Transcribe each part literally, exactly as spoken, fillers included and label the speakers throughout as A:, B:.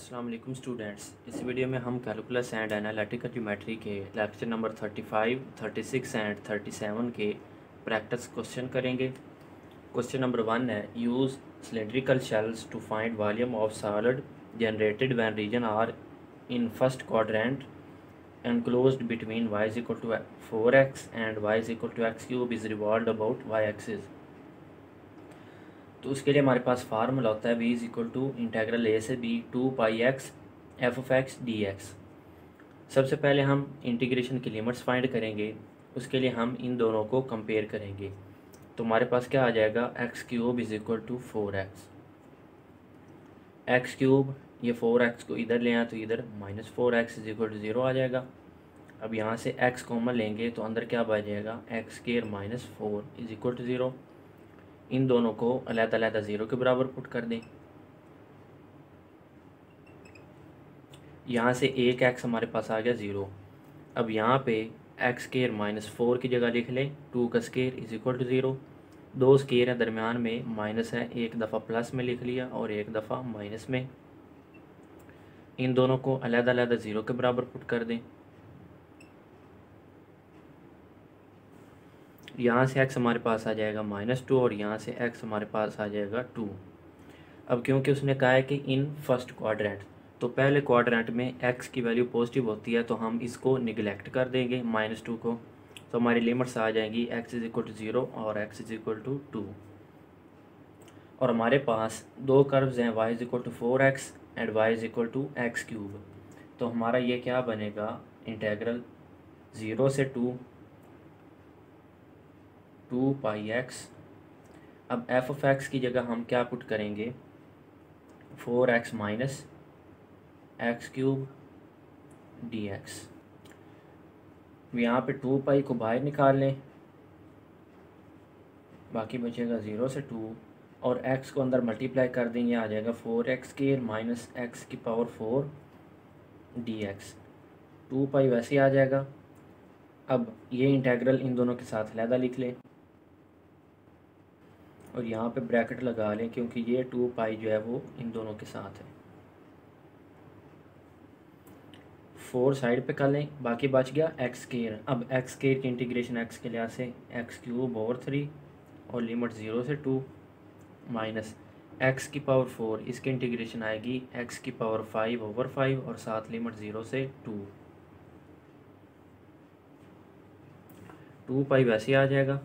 A: अस्सलाम वालेकुम स्टूडेंट्स। इस वीडियो में हम कैलकुलस एंड एनालिटिकल ज्योमेट्री के lecture number thirty five, thirty six and thirty seven के प्रैक्टिस क्वेश्चन करेंगे। क्वेश्चन नंबर वन है, use cylindrical shells to find volume of solid generated when region R in first quadrant enclosed between y is equal to four x and y is equal to x cube is revolved about y axis। तो उसके लिए हमारे पास formula होता है v is equal to integral a से b to pi x f of x d x. सबसे पहले हम इंटीग्रेशन की लिमिट्स फाइंड करेंगे, उसके लिए हम इन दोनों को कंपेयर करेंगे। तो हमारे पास क्या आ जाएगा, x cube is equal to four x. X cube ये फोर एक्स को इधर ले आए तो इधर minus four x is equal to zero आ जाएगा। अब यहाँ से एक्स कॉमन लेंगे तो अंदर क्या बच जाएगा, x square minus four is equal to zero. इन दोनों को अलग अलग ज़ीरो के बराबर पुट कर दें। यहाँ से एक एक्स हमारे पास आ गया ज़ीरो। अब यहाँ पे एक्स स्क्वायर माइनस फोर की जगह लिख लें टू का square is equal to zero. दो स्क्वायर है, दरमियान में माइनस है, एक दफ़ा प्लस में लिख लिया और एक दफ़ा माइनस में। इन दोनों को अलग अलग ज़ीरो के बराबर पुट कर दें। यहाँ से x हमारे पास आ जाएगा माइनस टू और यहाँ से x हमारे पास आ जाएगा टू। अब क्योंकि उसने कहा है कि इन फर्स्ट क्वाड्रेंट, तो पहले क्वाड्रेंट में x की वैल्यू पॉजिटिव होती है तो हम इसको निगलेक्ट कर देंगे माइनस टू को। तो हमारी लिमिट्स आ जाएंगी x is equal to zero और x is equal to two. और हमारे पास दो कर्व्स हैं, y is equal to four x and y is equal to x cube. तो हमारा ये क्या बनेगा, इंटेग्रल ज़ीरो से टू टू पाई एक्स। अब एफ ऑफ एक्स की जगह हम क्या पुट करेंगे, four x minus x cube d x. यहाँ पे टू पाई को बाहर निकाल लें, बाकी बचेगा ज़ीरो से टू और एक्स को अंदर मल्टीप्लाई कर दें, ये आ जाएगा four x square minus x की power four d x. Two pi वैसे ही आ जाएगा। अब ये इंटेग्रल इन दोनों के साथ अलहदा लिख लें और यहाँ पे ब्रैकेट लगा लें क्योंकि ये टू पाई जो है वो इन दोनों के साथ है। फोर साइड पे कर लें, बाकी बच गया एक्स स्क्वायर। अब एक्स स्क्वायर की इंटीग्रेशन एक्स के लिहाज से एक्स क्यूब ओवर थ्री और लिमिट ज़ीरो से टू माइनस एक्स की पावर फोर, इसकी इंटीग्रेशन आएगी एक्स की पावर फाइव ओवर फाइव और साथ लिमिट ज़ीरो से टू। टू पाई वैसे आ जाएगा।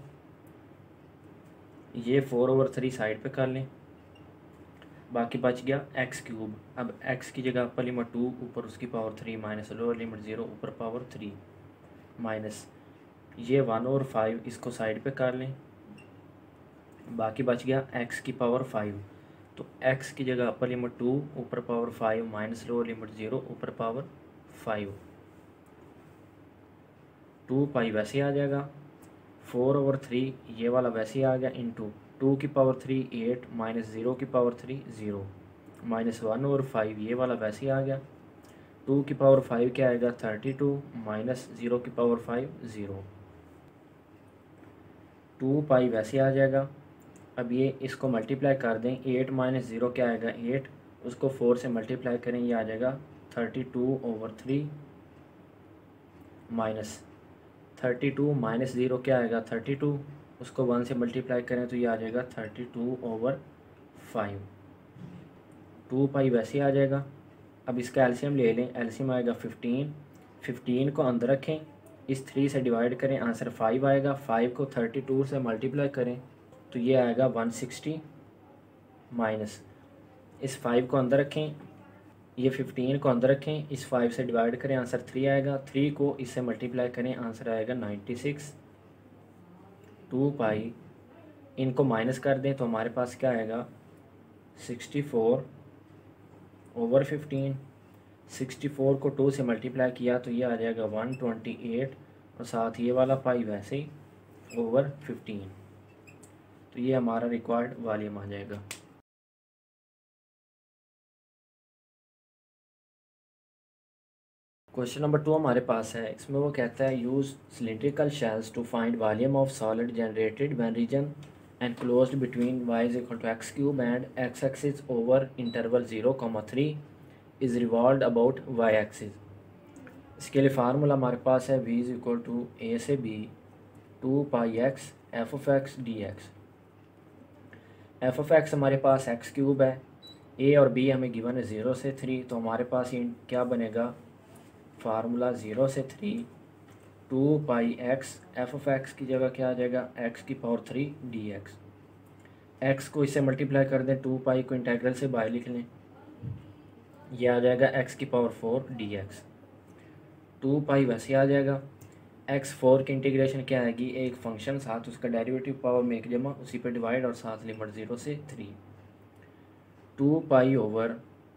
A: ये फोर ओवर थ्री साइड पे कर लें, बाकी बच गया एक्स क्यूब। अब एक्स की जगह अपर लिमिट टू, ऊपर उसकी power three minus lower limit zero, ऊपर पावर थ्री माइनस ये वन ओवर फाइव, इसको साइड पे कर लें, बाकी बच गया एक्स की पावर फाइव। तो एक्स की जगह अपर लिमिट टू, ऊपर power five minus lower limit zero, ऊपर पावर फाइव। टू पाई वैसे आ जाएगा। फोर ओवर थ्री ये वाला वैसे ही आ गया, इंटू टू की power three eight minus zero की power three zero minus one over five ये वाला वैसे ही आ गया। टू की पावर फाइव क्या आएगा, थर्टी टू माइनस ज़ीरो की power five zero. Two pi वैसे आ जाएगा। अब ये इसको मल्टीप्लाई कर दें, एट माइनस ज़ीरो क्या आएगा एट, उसको फोर से मल्टीप्लाई करें, ये आ जाएगा thirty two over three minus thirty two minus zero क्या आएगा थर्टी टू, उसको वन से मल्टीप्लाई करें तो ये आ जाएगा thirty two over five. Two pi वैसे आ जाएगा। अब इसका एलसीएम ले लें, एलसीएम आएगा फिफ्टीन। फिफ्टीन को अंदर रखें, इस थ्री से डिवाइड करें, आंसर फाइव आएगा। फाइव को थर्टी टू से मल्टीप्लाई करें तो ये आएगा वन सिक्सटी माइनस इस फाइव को अंदर रखें, ये फिफ्टीन को अंदर रखें, इस फाइव से डिवाइड करें, आंसर थ्री आएगा। थ्री को इससे मल्टीप्लाई करें, आंसर आएगा नाइन्टी सिक्स। टू पाई इनको माइनस कर दें तो हमारे पास क्या आएगा, sixty four over fifteen. Sixty four को टू से मल्टीप्लाई किया तो ये आ जाएगा वन ट्वेंटी एट और साथ ये वाला पाई वैसे ही ओवर फिफ्टीन। तो ये हमारा रिक्वायर्ड वॉल्यूम आ जाएगा। क्वेश्चन नंबर टू हमारे पास है, इसमें वो कहता है use cylindrical shells to find volume of solid generated when region enclosed between y is equal to x cube and x axis over interval zero, three is revolve about y axis. इसके लिए formula हमारे पास है v is equal to a से b to pi x f of x d x. F of x हमारे पास x cube है, ए और बी हमें गिवन है ज़ीरो से थ्री, तो हमारे पास ये क्या बनेगा, फार्मूला ज़ीरो से three two pi x f of x की जगह क्या आ जाएगा, एक्स की power three d x. X को इससे मल्टीप्लाई कर दें, टू पाई को इंटेग्रल से बाहर लिख लें, यह आ जाएगा एक्स की power four d x. Two pi वैसे आ जाएगा, एक्स फोर की इंटीग्रेशन क्या आएगी, एक फंक्शन साथ उसका डेरिवेटिव पावर में एक जमा, उसी पे डिवाइड और साथ लिमिट ज़ीरो से three. Two pi over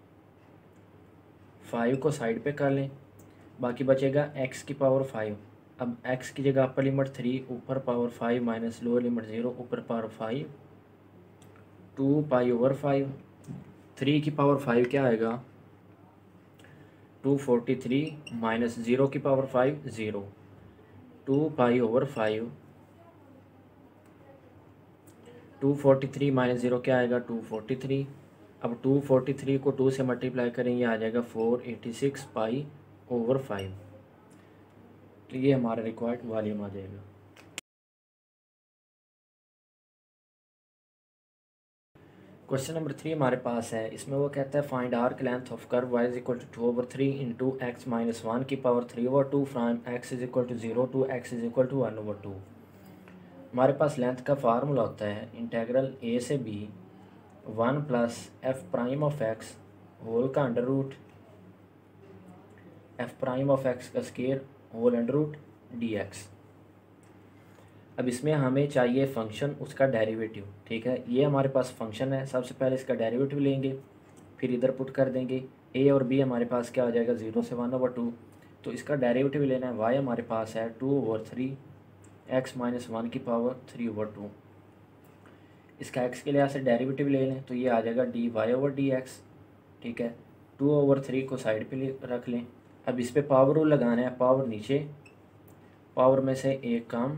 A: five को साइड पे कर लें, बाकी बचेगा एक्स की पावर फाइव। अब एक्स की जगह अपर लिमिट थ्री, ऊपर power five minus lower limit zero, ऊपर power five, two pi over five. Three की पावर फाइव क्या आएगा, two forty three minus zero की power five zero, two pi over five, two forty three minus zero क्या आएगा, two forty three. अब two forty three को two से multiply करेंगे, आ जाएगा four eighty six pi over five. तो ये हमारा रिक्वायर्ड वॉल्यूम आ जाएगा। क्वेश्चन नंबर थ्री हमारे पास है, इसमें वो कहता है find arc length of curve y is equal to two over three into x minus one की power three over two from x is equal to zero to x is equal to one over two. हमारे पास length का formula होता है integral a से b one plus f prime of x whole का under root f prime of x का square whole under root d x. अब इसमें हमें चाहिए फंक्शन, उसका डेरिवेटिव। ठीक है, ये हमारे पास फंक्शन है, सबसे पहले इसका डेरिवेटिव लेंगे, फिर इधर पुट कर देंगे। ए और बी हमारे पास क्या आ जाएगा, ज़ीरो से वन ओवर टू, तो इसका डेरिवेटिव लेना है। वाई हमारे पास है two over three x minus one की पावर थ्री ओवर टू। इसका एक्स के लिए से डेरिवेटिव ले लें, तो ये आ जाएगा d y over d x. ठीक है, टू ओवर थ्री को साइड पे रख लें। अब इस पर पावर रूल लगाना है, पावर नीचे, पावर में से एक कम,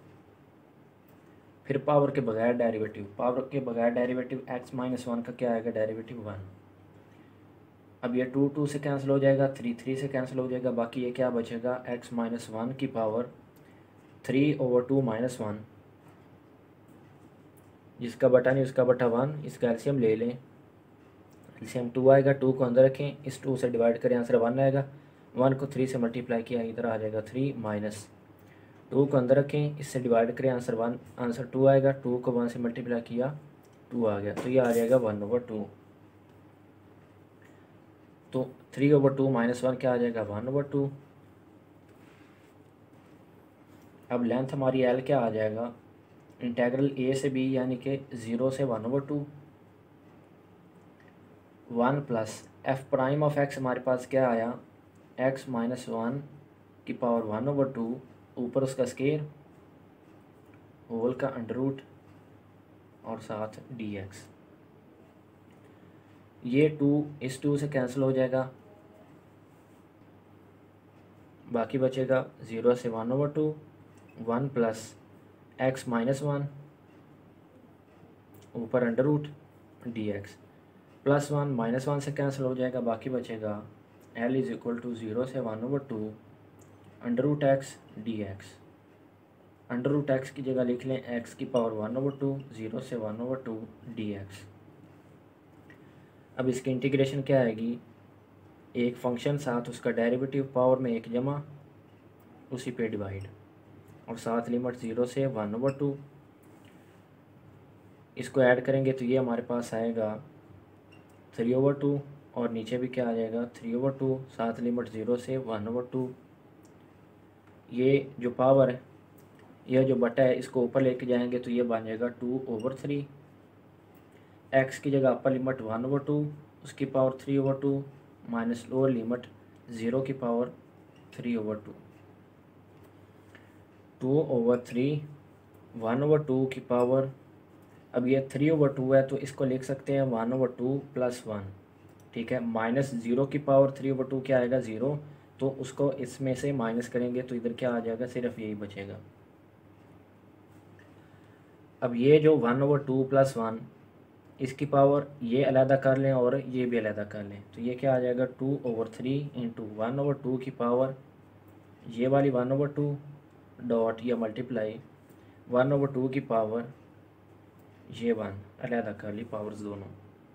A: फिर पावर के बगैर डेरिवेटिव, पावर के बगैर डेरिवेटिव एक्स माइनस वन का क्या आएगा, डेरिवेटिव वन। अब ये टू टू से कैंसिल हो जाएगा, थ्री थ्री से कैंसिल हो जाएगा, बाकी ये क्या बचेगा, एक्स माइनस वन की power three over two minus one, जिसका बटा नहीं उसका बटा वन। इसका एलसीएम ले लें, एलसीएम टू आएगा, टू को अंदर रखें, इस टू से डिवाइड करें, आंसर वन आएगा। वन को थ्री से मल्टीप्लाई किया, इधर आ जाएगा थ्री माइनस, टू को अंदर रखें, इससे डिवाइड करें, आंसर वन, आंसर टू आएगा। टू को वन से मल्टीप्लाई किया, टू आ गया, तो ये आ जाएगा वन ओवर टू। तो three over two minus one क्या आ जाएगा, वन ओवर टू। अब लेंथ हमारी एल क्या आ जाएगा, इंटेग्रल ए से बी यानी कि ज़ीरो से one over two, one plus f prime of x हमारे पास क्या आया, एक्स माइनस वन की पावर वन ओवर टू, ऊपर उसका स्केयर होल का अंडर रूट और साथ डी एक्स। ये टू इस टू से कैंसिल हो जाएगा, बाकी बचेगा ज़ीरो से one over two, one plus x minus one ऊपर under root d x, plus one minus one से कैंसिल हो जाएगा, बाकी बचेगा L is equal to zero से one over two under root x d x. Under root x की जगह लिख लें एक्स की power one over two, zero से one over two d x. अब इसकी इंटीग्रेशन क्या आएगी, एक फंक्शन साथ उसका डेरिवेटिव पावर में एक जमा, उसी पे डिवाइड और साथ लिमिट ज़ीरो से वन ओवर टू। इसको ऐड करेंगे तो ये हमारे पास आएगा थ्री ओवर टू, और नीचे भी क्या आ जाएगा, थ्री ओवर टू, साथ लिमिट ज़ीरो से वन ओवर टू। ये जो पावर है, यह जो बटा है, इसको ऊपर लेके जाएंगे तो ये बन जाएगा टू ओवर थ्री। एक्स की जगह upper limit one over two, उसकी power three over two, minus lower limit zero की power three over two. Two over three, one over two की पावर, अब ये थ्री ओवर टू है तो इसको लिख सकते हैं one over two plus one. ठीक है, माइनस ज़ीरो की पावर थ्री ओवर टू क्या आएगा, ज़ीरो, तो उसको इसमें से माइनस करेंगे तो इधर क्या आ जाएगा, सिर्फ यही बचेगा। अब ये जो one over two plus one, इसकी पावर ये अलहदा कर लें और ये भी अलहदा कर लें, तो ये क्या आ जाएगा two over three into one over two की पावर ये वाली वन ओवर टू डॉट या मल्टीप्लाई वन ओवर टू की पावर ये वन अलहदा कर ली पावर्स दोनों।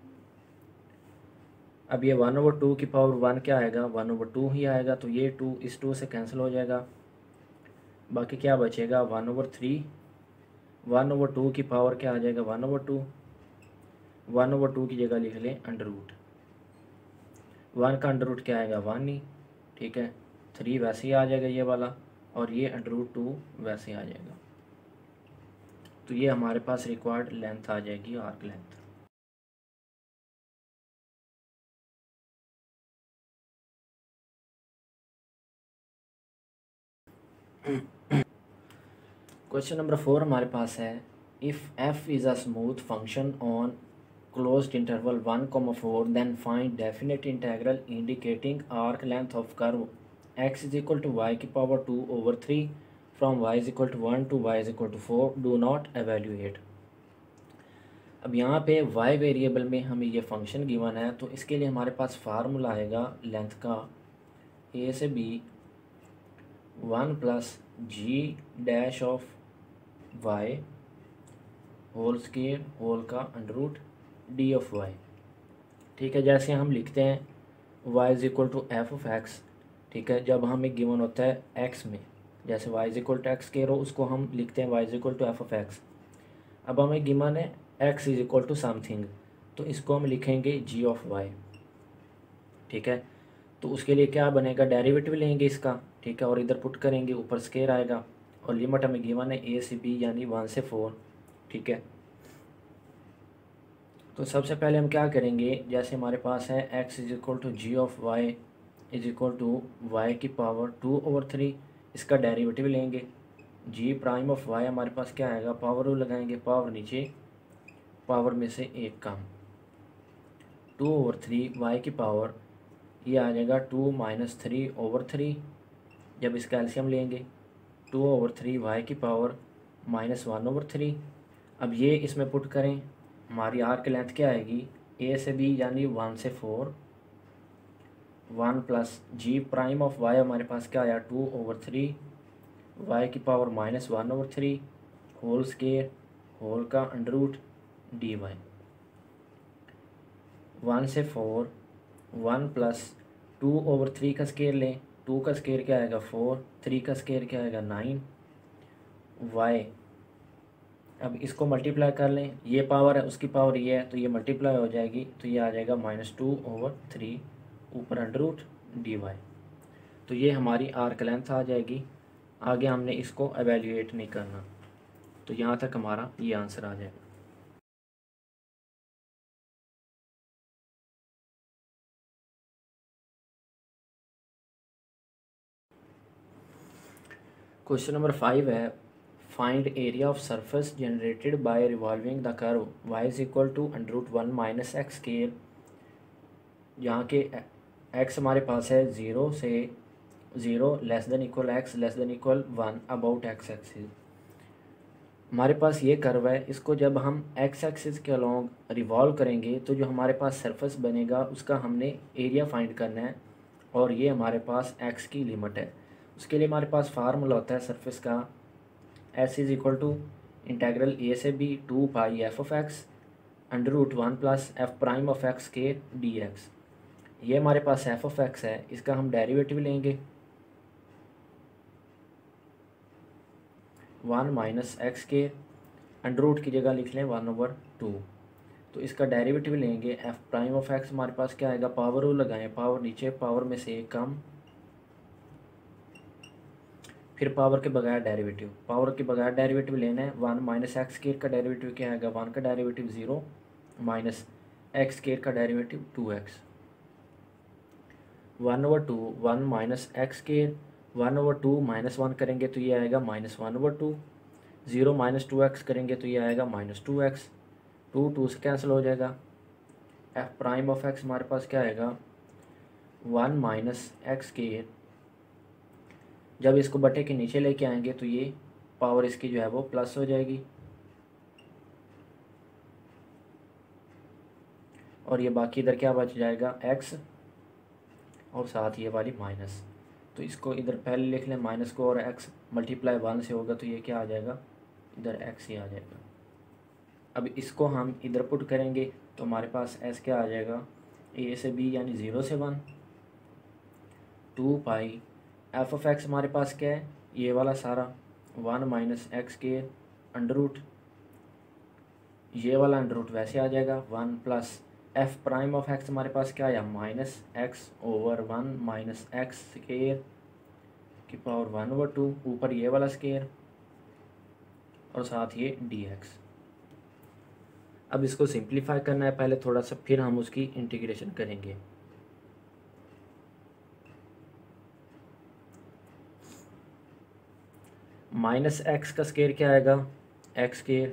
A: अब ये वन ओवर टू की पावर वन क्या आएगा, वन ओवर टू ही आएगा, तो ये टू इस टू से कैंसिल हो जाएगा, बाकी क्या बचेगा one over three, one over two की पावर क्या आ जाएगा one over two, one over two की जगह लिख लें अंडर रूट, वन का अंडर रूट क्या आएगा वन ही, ठीक है, थ्री वैसे ही आ जाएगा ये वाला, और ये अंडर रूट टू वैसे आ जाएगा। तो ये हमारे पास रिक्वायर्ड लेंथ आ जाएगी, arc length. Question number four हमारे पास है, if f is a smooth function on closed interval one comma four then find definite integral indicating arc length of curve x is equal to y की power two over three from y is equal to one to y is equal to four, do not evaluate। अब यहाँ पे y variable में हमें ये function given है, तो इसके लिए हमारे पास फार्मूला आएगा लेंथ का a से b one plus g dash of y whole square whole का under root d of y, ठीक है। जैसे हम लिखते हैं y is equal to f of x, ठीक है, जब हमें गिवन होता है x में, जैसे y is equal to x के रो उसको हम लिखते हैं y is equal to f of x. अब हमें गिवन है x is equal to something, तो इसको हम लिखेंगे g ऑफ y, ठीक है। तो उसके लिए क्या बनेगा, डेरिवेटिव लेंगे इसका, ठीक है, और इधर पुट करेंगे, ऊपर स्केयर आएगा, और लिमिट हमें गिवन है ए से बी यानी वन से फोर, ठीक है। तो सबसे पहले हम क्या करेंगे, जैसे हमारे पास है x is equal to g of y is equal to y की पावर टू ओवर थ्री, इसका डेरिवेटिव लेंगे, g प्राइम ऑफ y हमारे पास क्या आएगा, पावर रूल लगाएंगे, पावर नीचे पावर में से एक कम, टू ओवर थ्री वाई की पावर ये आ जाएगा two minus three over three, जब इसका एलसीएम लेंगे टू ओवर थ्री वाई की power minus one over three. अब ये इसमें पुट करें, हमारी आर्क लेंथ क्या आएगी, ए से बी यानी वन से four, one plus g prime of y हमारे पास क्या आया टू ओवर थ्री वाई की power minus one over three whole square whole का under root d y, one से four, one plus two over three का square लें, two का स्केयर क्या आएगा फोर, थ्री का स्केयर क्या आएगा नाइन, वाई अब इसको मल्टीप्लाई कर लें, ये पावर है उसकी पावर ये है, तो ये मल्टीप्लाई हो जाएगी, तो ये आ जाएगा माइनस टू ओवर थ्री ऊपर अंडर रूट डी वाई। तो ये हमारी आर्क लेंथ आ जाएगी, आगे हमने इसको एवेल्यूएट नहीं करना, तो यहाँ तक हमारा ये आंसर आ जाएगा। क्वेश्चन नंबर फाइव है, find area of surface generated by revolving the curve y is equal to under root one minus x square, यहाँ के x हमारे पास है ज़ीरो से zero less than equal x less than equal one about x axis. हमारे पास ये curve है, इसको जब हम एक्स एक्सिस के अलॉन्ग रिवॉल्व करेंगे तो जो हमारे पास सरफेस बनेगा उसका हमने एरिया फाइंड करना है, और ये हमारे पास x की लिमिट है। उसके लिए हमारे पास फार्मूला होता है सरफेस का, S is equal to integral a से b to pi f of x under root one plus f prime of x के डी एक्स। ये हमारे पास एफ ऑफ एक्स है, इसका हम डेरिवेटिव लेंगे, वन माइनस एक्स के अंडर रूट की जगह लिख लें वन ओवर टू, तो इसका डेरिवेटिव लेंगे, एफ प्राइम ऑफ एक्स हमारे पास क्या आएगा, पावर रूल लगाएं, पावर नीचे पावर में से एक कम, फिर पावर के बगैर डेरिवेटिव, पावर के बगैर डेरिवेटिव लेना है, वन माइनस एक्स स्केयर का डेरिवेटिव क्या आएगा, वन का derivative zero minus x square का derivative two x, one over two one minus x square, one over two minus one करेंगे तो ये आएगा minus one over two, zero minus two x करेंगे तो ये आएगा minus two x, two two से कैंसिल हो जाएगा, एफ प्राइम ऑफ एक्स हमारे पास क्या आएगा वन माइनस एक्स स्केयर, जब इसको बटे के नीचे लेके आएंगे तो ये पावर इसकी जो है वो प्लस हो जाएगी, और ये बाकी इधर क्या बच जाएगा x और साथ ये वाली माइनस। तो इसको इधर पहले लिख लें माइनस को, और x मल्टीप्लाई वन से होगा तो ये क्या आ जाएगा, इधर x ही आ जाएगा। अब इसको हम इधर पुट करेंगे तो हमारे पास s क्या आ जाएगा, a से b यानी ज़ीरो से one, two pi f of x हमारे पास क्या है, ये वाला सारा वन माइनस एक्स के अंडर रूट, ये वाला अंडर रूट वैसे आ जाएगा one plus f prime of x हमारे पास क्या आया, minus x over one minus x square की पावर वन ओवर टू, ऊपर ये वाला स्केयर और साथ ये डी एक्स। अब इसको सिंप्लीफाई करना है पहले थोड़ा सा, फिर हम उसकी इंटीग्रेशन करेंगे। माइनस एक्स का स्केयर क्या आएगा, एक्स स्केयर,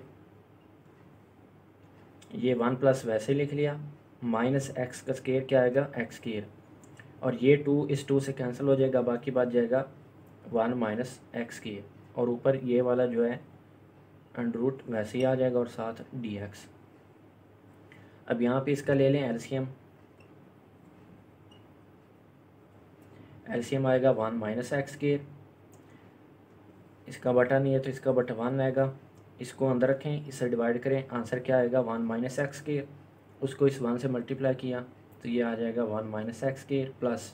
A: ये वन प्लस वैसे लिख लिया, माइनस एक्स का स्केयर क्या आएगा, एक्स स्केयर, और ये टू इस टू से कैंसिल हो जाएगा, बाकी बच जाएगा वन माइनस एक्स स्केयर, और ऊपर ये वाला जो है अंडर रूट वैसे ही आ जाएगा और साथ डी एक्स। अब यहाँ पे इसका ले लें एलसीएम, एलसीएम आएगा वन माइनस एक्स स्केयर, इसका बटा नहीं है तो इसका बटा वन आएगा, इसको अंदर रखें, इससे डिवाइड करें, आंसर क्या आएगा वन माइनस एक्स स्केयर, उसको इस वन से मल्टीप्लाई किया तो ये आ जाएगा one minus x square, plus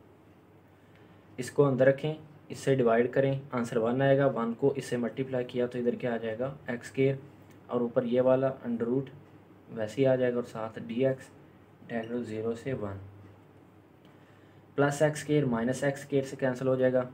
A: इसको अंदर रखें, इससे डिवाइड करें, आंसर वन आएगा, वन को इससे मल्टीप्लाई किया तो इधर क्या आ जाएगा एक्स स्केयर, और ऊपर ये वाला अंडर रूट वैसे ही आ जाएगा और साथ डी एक्स, इंटीग्रल ज़ीरो से one, plus x square minus x square से कैंसिल हो जाएगा,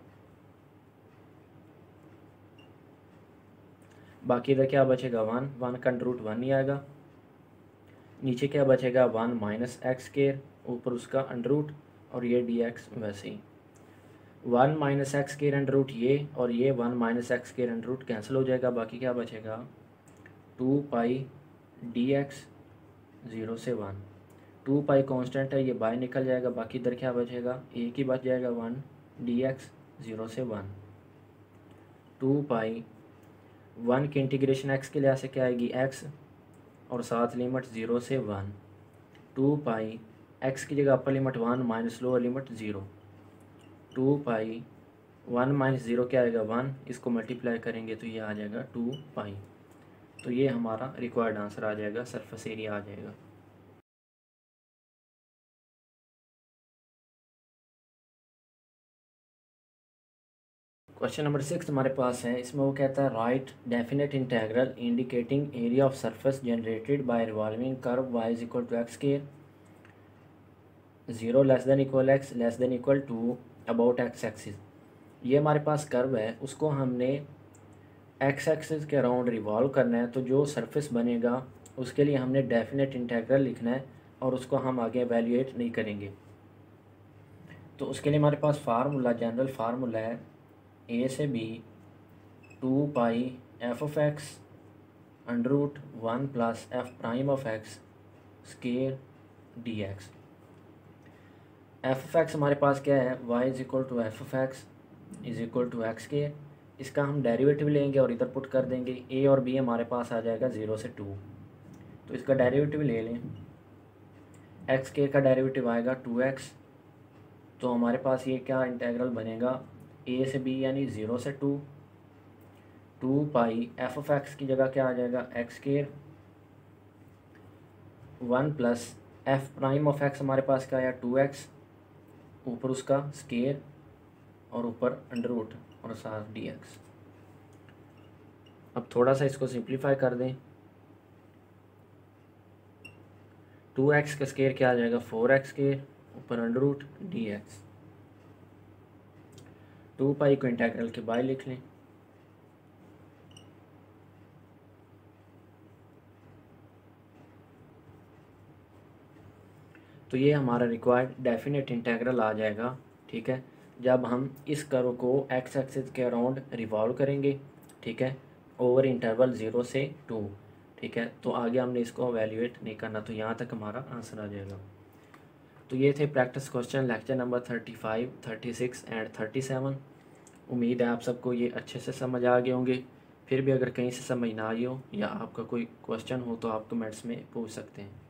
A: बाकी इधर क्या बचेगा वन, वन का अंडर रूट वन ही आएगा, नीचे क्या बचेगा वन माइनस एक्स स्केयर, ऊपर उसका अंडर रूट और ये डी एक्स वैसे ही, one minus x square under root ये, और ये one minus x square under root cancel हो जाएगा, बाकी क्या बचेगा two pi d x zero से वन, टू पाई कॉन्स्टेंट है ये बाय निकल जाएगा, बाकी इधर क्या बचेगा एक ही बच जाएगा वन डी एक्स ज़ीरो से वन, टू पाई वन की इंटीग्रेशन एक्स के लिहाज से क्या आएगी एक्स और साथ लिमिट ज़ीरो से वन, टू पाई एक्स की जगह upper limit one minus lower limit zero, two pi one minus zero क्या आएगा वन, इसको मल्टीप्लाई करेंगे तो ये आ जाएगा टू पाई। तो ये हमारा रिक्वायर्ड आंसर आ जाएगा, सरफेस एरिया आ जाएगा। क्वेश्चन नंबर सिक्स हमारे पास है, इसमें वो कहता है right definite integral indicating area of surface generated by revolving curve y is equal to x square zero less than equal x less than equal to about x axis. ये हमारे पास कर्व है, उसको हमने एक्स एक्सिस के around revolve करना है, तो जो सरफेस बनेगा उसके लिए हमने डेफिनेट इंटेग्रल लिखना है और उसको हम आगे एवेल्यूएट नहीं करेंगे। तो उसके लिए हमारे पास फार्मूला, जनरल फार्मूला है ए से b to pi f of x under root one plus f prime of x square d x. F of x हमारे पास क्या है, y is equal to f of x is equal to x square, इसका हम derivative लेंगे और इधर put कर देंगे, a और b हमारे पास आ जाएगा ज़ीरो से टू, तो इसका डेरिवेटिव ले लें, एक्स स्केयर का डेरिवेटिव आएगा टू एक्स, तो हमारे पास ये क्या इंटेग्रल बनेगा a से b यानी ज़ीरो से to, two pi f of x की जगह क्या आ जाएगा x square, one plus f prime of x हमारे पास क्या आया टू एक्स, ऊपर उसका स्केयर और ऊपर अंडर रूट और साथ डी एक्स। अब थोड़ा सा इसको सिंप्लीफाई कर दें, टू एक्स का स्केयर क्या आ जाएगा फोर एक्स स्केयर, ऊपर under root d x, two pi को इंटेग्रल के बाय लिख लें, तो ये हमारा रिक्वायर्ड डेफिनेट इंटेग्रल आ जाएगा। ठीक है, जब हम इस कर्व को एक्स एक्सिस के अराउंड रिवॉल्व करेंगे, ठीक है, ओवर इंटरवल ज़ीरो से टू, ठीक है, तो आगे हमने इसको एवेल्यूएट नहीं करना, तो यहाँ तक हमारा आंसर आ जाएगा। तो ये थे practice question lecture number thirty five, thirty six and thirty seven. उम्मीद है आप सबको ये अच्छे से समझ आ गए होंगे। फिर भी अगर कहीं से समझ ना आई हो या आपका कोई क्वेश्चन हो तो आप कमेंट्स में पूछ सकते हैं।